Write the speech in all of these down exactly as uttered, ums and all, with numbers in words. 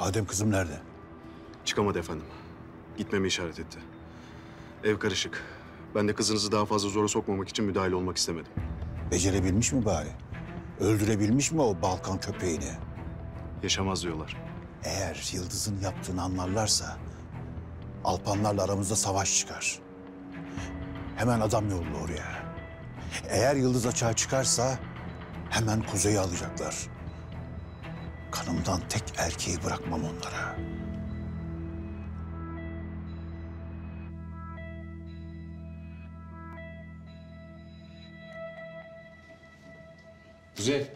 Adem kızım nerede? Çıkamadı efendim. Gitmemi işaret etti. Ev karışık. Ben de kızınızı daha fazla zora sokmamak için müdahale olmak istemedim. Becerebilmiş mi bari? Öldürebilmiş mi o Balkan köpeğini? Yaşamaz diyorlar. Eğer Yıldız'ın yaptığını anlarlarsa Alpanlarla aramızda savaş çıkar. Hemen adam yolla oraya. Eğer Yıldız açığa çıkarsa hemen kuzeyi alacaklar. Kanımdan tek erkeği bırakmam onlara. Kuzey.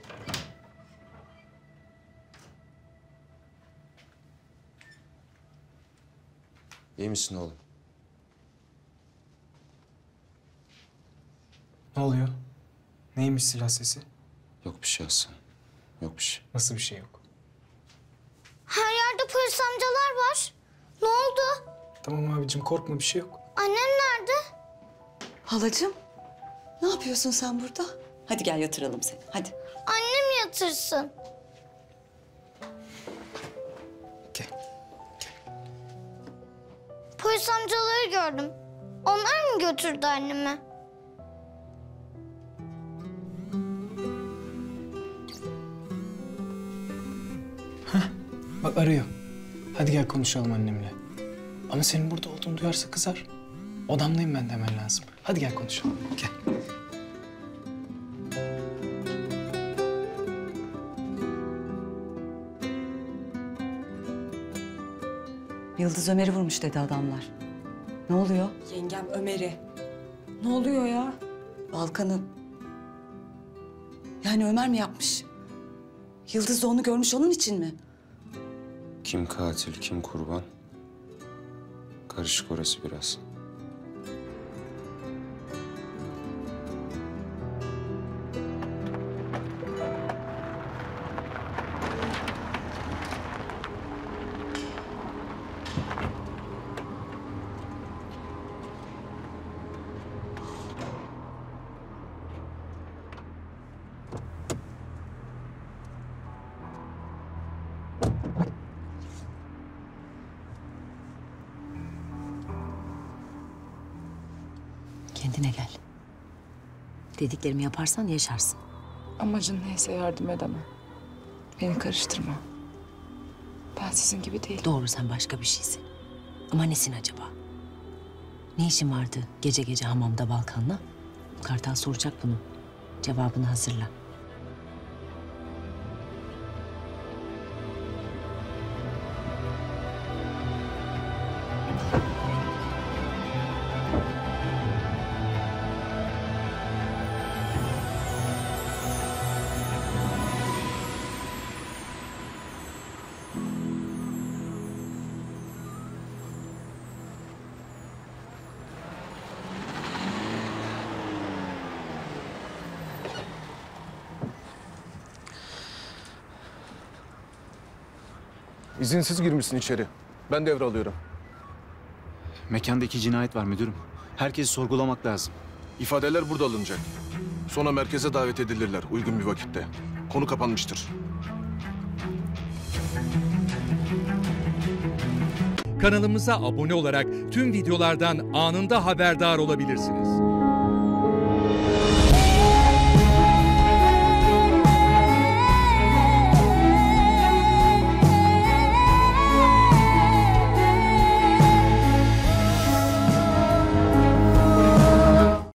İyi misin oğlum? Ne oluyor? Neymiş silah sesi? Yok bir şey Hasan. Yok bir şey. Nasıl bir şey yok? Her yerde polis amcalar var. Ne oldu? Tamam abicim korkma bir şey yok. Annem nerede? Halacığım, ne yapıyorsun sen burada? Hadi gel yatıralım seni, hadi. Annem yatırsın. Gel. Polis amcaları gördüm. Onlar mı götürdü annemi? Bak arıyor. Hadi gel konuşalım annemle. Ama senin burada olduğunu duyarsa kızar. Odamdayım ben de hemen lazım. Hadi gel konuşalım. Gel. Yıldız Ömer'i vurmuş dedi adamlar. Ne oluyor? Yengem Ömer'i. Ne oluyor ya? Balkan'ı... Yani Ömer mi yapmış? Yıldız da onu görmüş onun için mi? Kim katil, kim kurban? Karışık orası biraz. Kendine gel. Dediklerimi yaparsan yaşarsın. Amacın neyse yardım edemem. Beni karıştırma. Ben sizin gibi değilim. Doğru sen başka bir şeysin. Ama nesin acaba? Ne işin vardı gece gece hamamda Balkan'la? Kartal soracak bunu. Cevabını hazırla. İzinsiz girmişsin içeri. Ben devralıyorum. Mekanda iki cinayet var müdürüm. Herkesi sorgulamak lazım. İfadeler burada alınacak. Sonra merkeze davet edilirler uygun bir vakitte. Konu kapanmıştır. Kanalımıza abone olarak tüm videolardan anında haberdar olabilirsiniz.